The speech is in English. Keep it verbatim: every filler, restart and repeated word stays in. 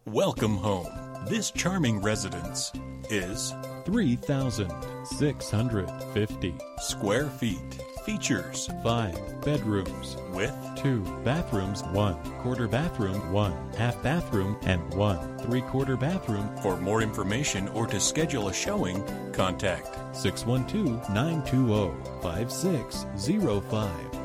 Welcome home. This charming residence is three thousand six hundred fifty square feet. Features five bedrooms with two bathrooms, one quarter bathroom, one half bathroom, and one three-quarter bathroom. For more information or to schedule a showing, contact six one two, nine two zero, five six zero five.